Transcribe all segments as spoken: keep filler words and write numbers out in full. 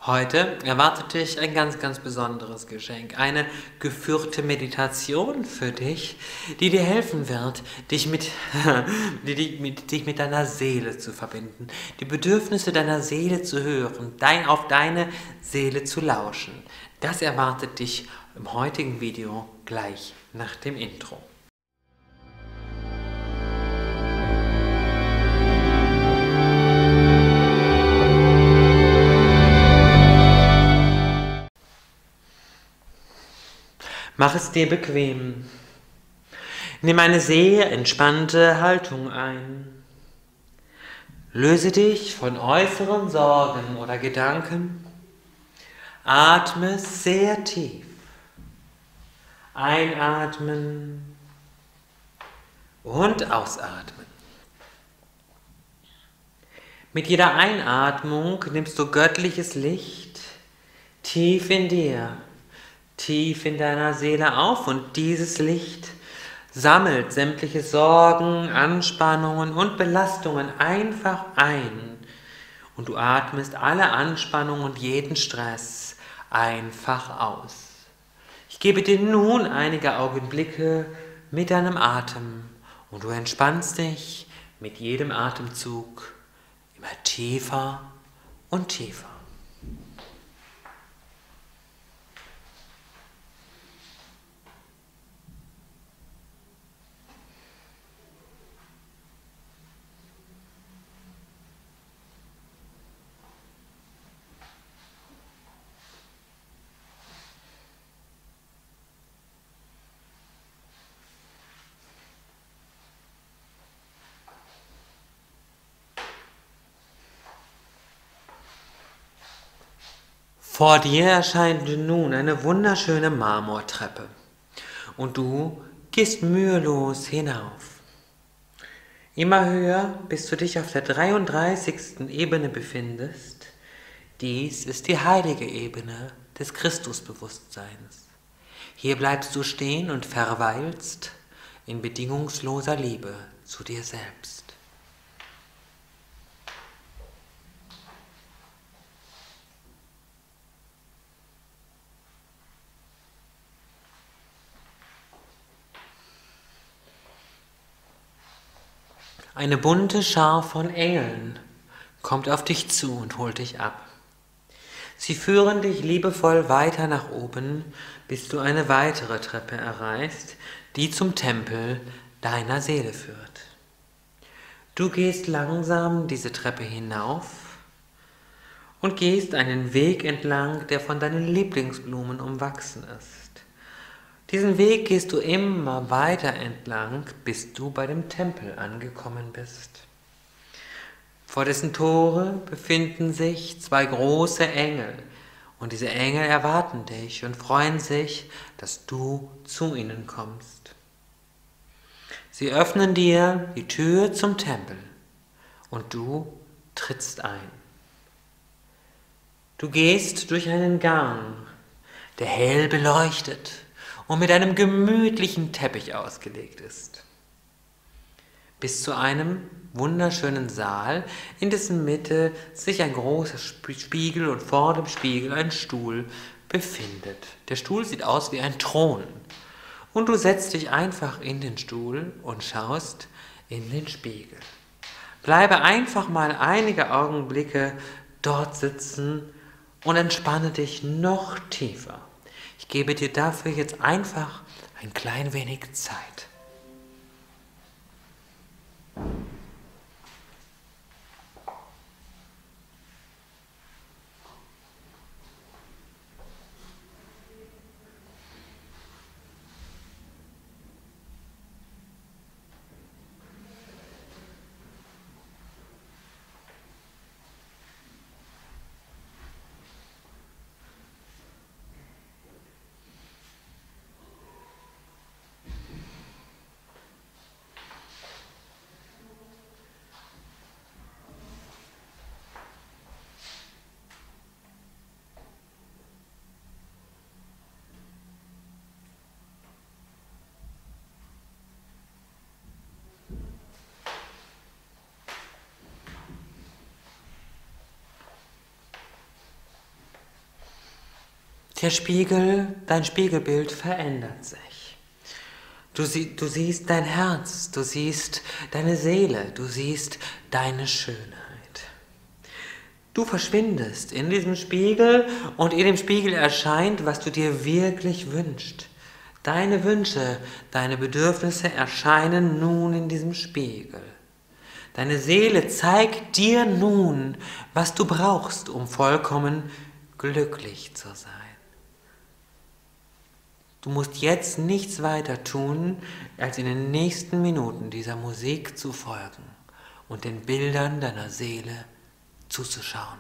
Heute erwartet dich ein ganz, ganz besonderes Geschenk. Eine geführte Meditation für dich, die dir helfen wird, dich mit, die, die, mit, dich mit deiner Seele zu verbinden, die Bedürfnisse deiner Seele zu hören, dein, auf deine Seele zu lauschen. Das erwartet dich im heutigen Video gleich nach dem Intro. Mach es dir bequem. Nimm eine sehr entspannte Haltung ein. Löse dich von äußeren Sorgen oder Gedanken. Atme sehr tief. Einatmen und ausatmen. Mit jeder Einatmung nimmst du göttliches Licht tief in dir, tief in deiner Seele auf, und dieses Licht sammelt sämtliche Sorgen, Anspannungen und Belastungen einfach ein, und du atmest alle Anspannung und jeden Stress einfach aus. Ich gebe dir nun einige Augenblicke mit deinem Atem, und du entspannst dich mit jedem Atemzug immer tiefer und tiefer. Vor dir erscheint nun eine wunderschöne Marmortreppe, und du gehst mühelos hinauf. Immer höher, bis du dich auf der dreiunddreißigsten Ebene befindest. Dies ist die heilige Ebene des Christusbewusstseins. Hier bleibst du stehen und verweilst in bedingungsloser Liebe zu dir selbst. Eine bunte Schar von Engeln kommt auf dich zu und holt dich ab. Sie führen dich liebevoll weiter nach oben, bis du eine weitere Treppe erreichst, die zum Tempel deiner Seele führt. Du gehst langsam diese Treppe hinauf und gehst einen Weg entlang, der von deinen Lieblingsblumen umwachsen ist. Diesen Weg gehst du immer weiter entlang, bis du bei dem Tempel angekommen bist. Vor dessen Tore befinden sich zwei große Engel, und diese Engel erwarten dich und freuen sich, dass du zu ihnen kommst. Sie öffnen dir die Tür zum Tempel, und du trittst ein. Du gehst durch einen Gang, der hell beleuchtet und mit einem gemütlichen Teppich ausgelegt ist, bis zu einem wunderschönen Saal, in dessen Mitte sich ein großer Spiegel und vor dem Spiegel ein Stuhl befindet. Der Stuhl sieht aus wie ein Thron, und du setzt dich einfach in den Stuhl und schaust in den Spiegel. Bleibe einfach mal einige Augenblicke dort sitzen und entspanne dich noch tiefer. Ich gebe dir dafür jetzt einfach ein klein wenig Zeit. Der Spiegel, dein Spiegelbild verändert sich. Du, sie, du siehst dein Herz, du siehst deine Seele, du siehst deine Schönheit. Du verschwindest in diesem Spiegel und in dem Spiegel erscheint, was du dir wirklich wünschst. Deine Wünsche, deine Bedürfnisse erscheinen nun in diesem Spiegel. Deine Seele zeigt dir nun, was du brauchst, um vollkommen glücklich zu sein. Du musst jetzt nichts weiter tun, als in den nächsten Minuten dieser Musik zu folgen und den Bildern deiner Seele zuzuschauen.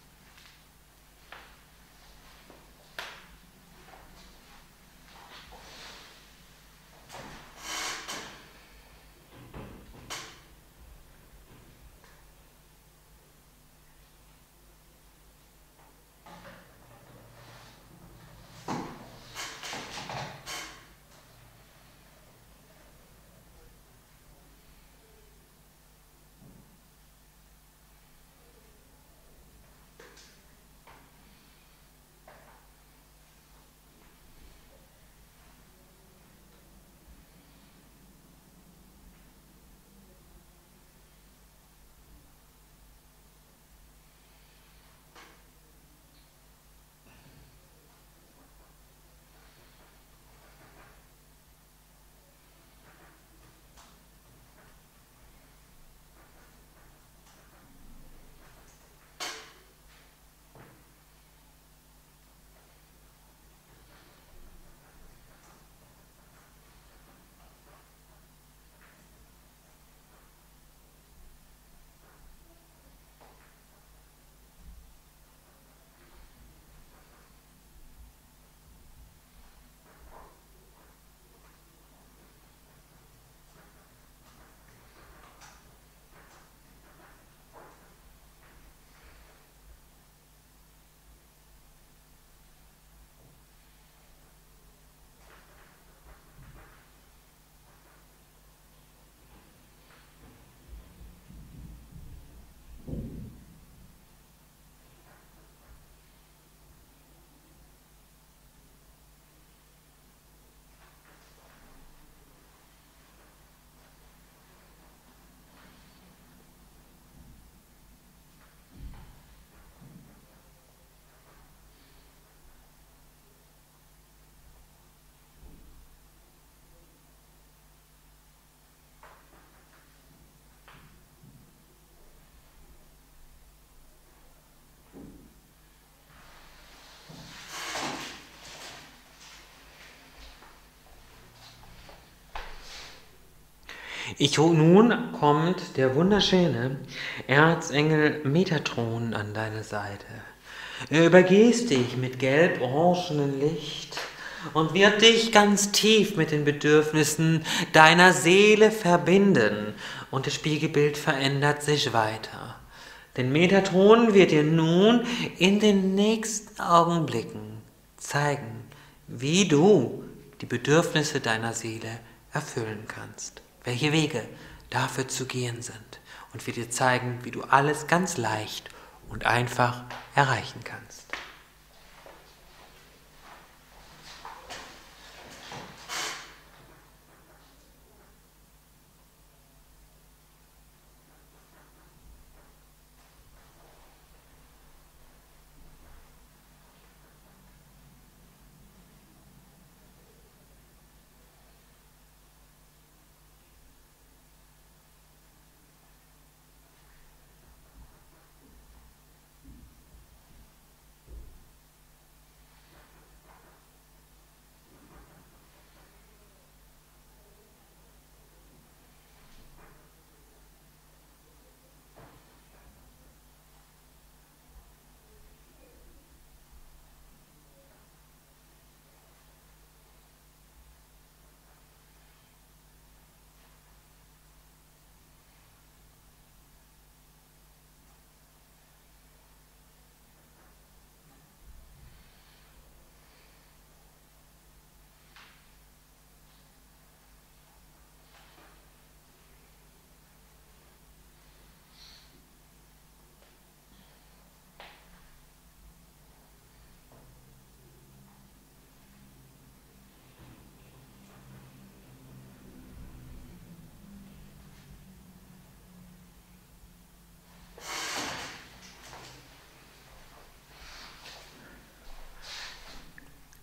Ich, nun kommt der wunderschöne Erzengel Metatron an deine Seite. Er übergießt dich mit gelb-orangenem Licht und wird dich ganz tief mit den Bedürfnissen deiner Seele verbinden. Und das Spiegelbild verändert sich weiter. Denn Metatron wird dir nun in den nächsten Augenblicken zeigen, wie du die Bedürfnisse deiner Seele erfüllen kannst. Welche Wege dafür zu gehen sind und wir dir zeigen, wie du alles ganz leicht und einfach erreichen kannst.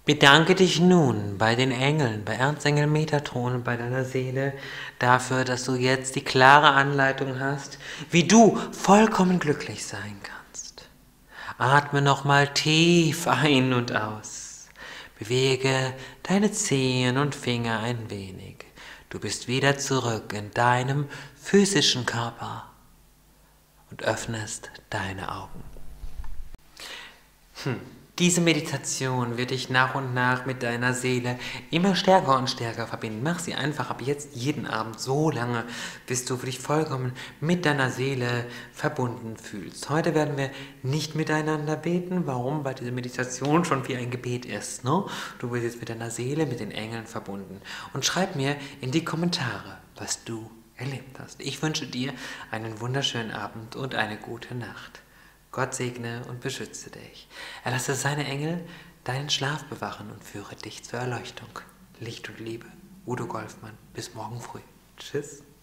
Bedanke dich nun bei den Engeln, bei Erzengel Metatron und bei deiner Seele dafür, dass du jetzt die klare Anleitung hast, wie du vollkommen glücklich sein kannst. Atme nochmal tief ein und aus. Bewege deine Zehen und Finger ein wenig. Du bist wieder zurück in deinem physischen Körper und öffnest deine Augen. Hm. Diese Meditation wird dich nach und nach mit deiner Seele immer stärker und stärker verbinden. Mach sie einfach ab jetzt jeden Abend so lange, bis du dich vollkommen mit deiner Seele verbunden fühlst. Heute werden wir nicht miteinander beten. Warum? Weil diese Meditation schon wie ein Gebet ist. Ne? Du bist jetzt mit deiner Seele, mit den Engeln verbunden. Und schreib mir in die Kommentare, was du erlebt hast. Ich wünsche dir einen wunderschönen Abend und eine gute Nacht. Gott segne und beschütze dich. Er lasse seine Engel deinen Schlaf bewachen und führe dich zur Erleuchtung. Licht und Liebe, Udo Golfmann. Bis morgen früh. Tschüss.